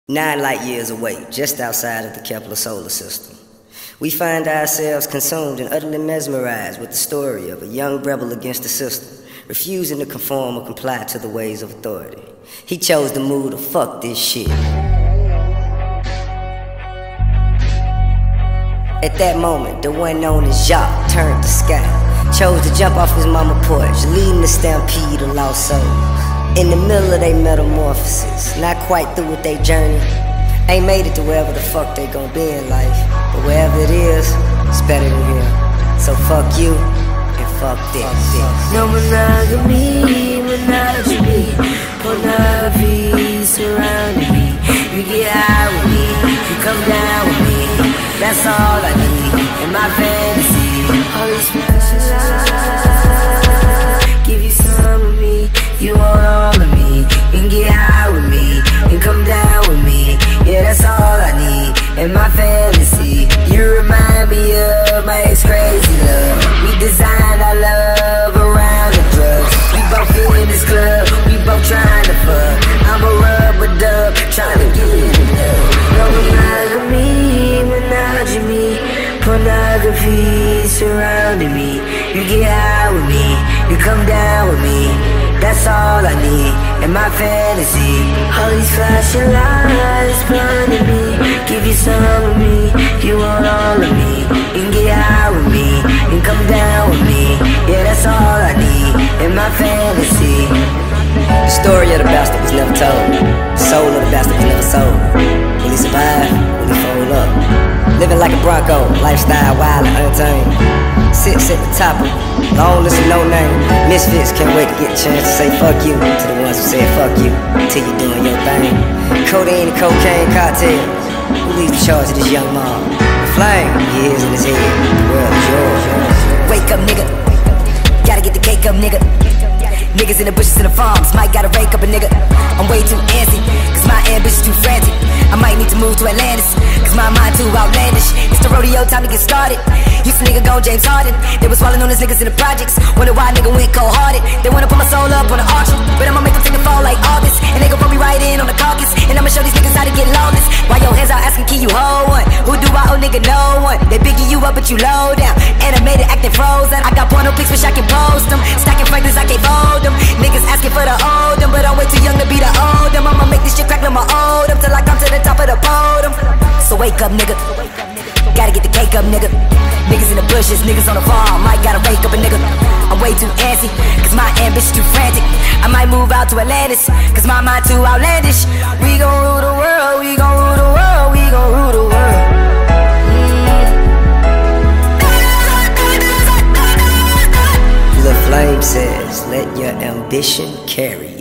9 light years away, just outside of the Kepler solar system, we find ourselves consumed and utterly mesmerized with the story of a young rebel against the system, refusing to conform or comply to the ways of authority. He chose to move to fuck this shit. At that moment, the one known as Jacques turned the sky, chose to jump off his mama porch, leading the stampede of lost souls. In the middle of their metamorphosis, not quite through with their journey, ain't made it to wherever the fuck they gon' be in life, but wherever it is, it's better than here. So fuck you, and fuck this. No monogamy, monogamy, pornography surrounding me. You get high with me, you come down with me, that's all I need in my fantasy. All these special lies, give you some of me, you want all of me. You can get high with me, you come down with me, yeah, that's all I need in my fantasy. You remind me of my ex-crazy love. We designed our love around the drugs. We both in this club, we both trying to fuck. I'm a rubber dub, trying to get enough. No monogamy, monogamy, pornography surrounding me. You get high with me, you come down with me, that's all I need in my fantasy. All these flashing lights blinding me, give you some of me, you want all of me. You can get high with me, you can come down with me, yeah, that's all I need in my fantasy. The story of the bastard was never told. The soul of the bastard was never sold. Will he survive? Will he fold up? Living like a Bronco, lifestyle wild and untamed. Sits at the top of long list of no name. Misfits can't wait to get a chance to say fuck you to the ones who said fuck you till you doing your thing. Codeine and cocaine cocktails. Who leads the charge of this young mob? The flame, he is in his head. The world is yours. Wake up, nigga. Gotta get the cake up, nigga. Niggas in the bushes in the farms, might gotta rake up a nigga. I'm way too antsy, cause my ambition's too frantic. I might need to move to Atlantis, cause my mind too outlandish. It's the rodeo, time to get started. Used to nigga go James Harden. They was swallowing on these niggas in the projects. Wonder why nigga went cold-hearted. They wanna put my soul up on the auction, but I'ma make them take the fall like August. And they gon' put me right in on the caucus, and I'ma show these niggas how to get lawless. Why your hands out asking, can you hold one? Who do I owe, nigga? No one. They bigging you up, but you low down. Animated, acting frozen. I got porno pics, wish I can post them. Stacking fragments, I can't fold them. Niggas asking for the old them, but I'm way too young to be the old them. I'ma make this shit crack, I'ma old them till I come to the top of the podium. So wake up, nigga. Gotta get the cake up, nigga. Niggas in the bushes, niggas on the farm, might gotta rake up a nigga. I'm way too antsy, cause my ambition too frantic. I might move out to Atlantis, cause my mind too outlandish. We gon' rule the world, we gon' rule the world, we gon' rule the world. The flame says, let your ambition carry you.